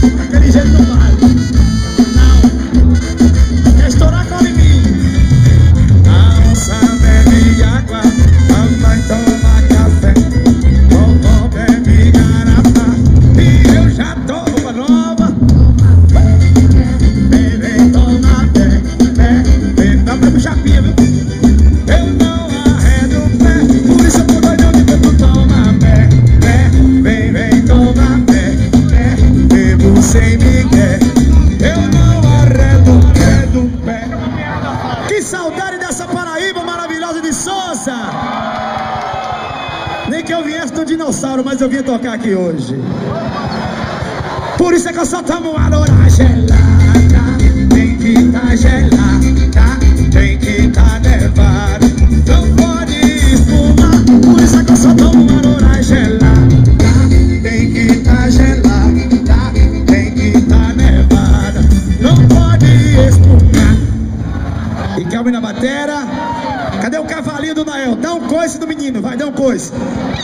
Daquele jeito não vale. Não. Quer estourar, cola em mim. A moça bebe água, mamãe toma café, vovó bebe garrafa e eu já tô roupa nova. Bebe, toma, bebe, dá pra puxar pia, viu? Eu não arredo o pé, por isso eu tô doidão de tanto toma, bebe, toma, bebo sem migué. Eu não arredo o pé do pé. Que saudade dessa Paraíba maravilhosa de Sousa! Nem que eu viesse do dinossauro, mas eu vim tocar aqui hoje. Por isso é que eu só tomo uma loura gelada. Tem que tá gelada, tem que tá nevada, não pode espumar. Por isso é que eu só tomo uma loura gelada. Tem que tá gelada, tem que tá nevada, não pode espumar. E calma na batera. Cadê o cavalinho do Nael? Dá um coice do menino, vai, dá um coice.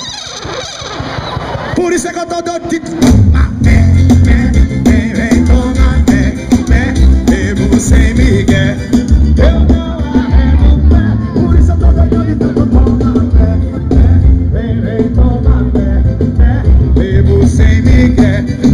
Por isso é que eu tô doido de tomar, vem tomar, bebo sem migué. Eu não arrego o pé, por isso eu tô doido de tanto tomar, vem tomar, bebo sem migué.